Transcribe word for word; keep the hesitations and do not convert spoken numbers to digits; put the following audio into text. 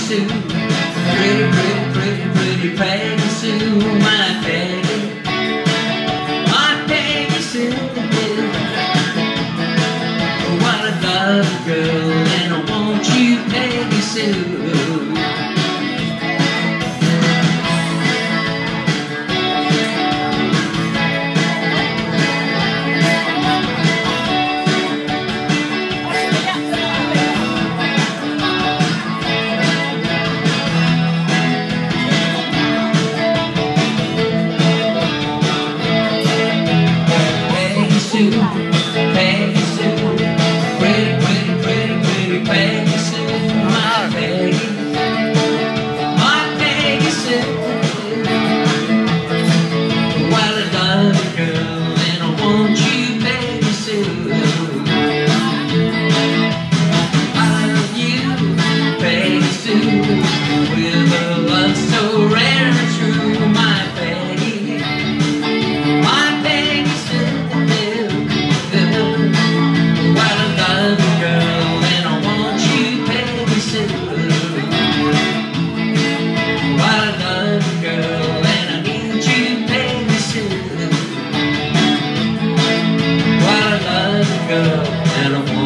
Sue, pretty, pretty, pretty, pretty Peggy Sue, my Peggy, my Peggy Sue. What a love girl, and I want you, Peggy Sue. Peggy Sue, pretty, pretty, pretty, pretty Peggy Sue, my Peggy, my Peggy Sue. Well, I love you, girl, and I want you, Peggy Sue. I love you, Peggy Sue, with a love so rare and true, my Peggy, my Peggy Sue. Girl, and I want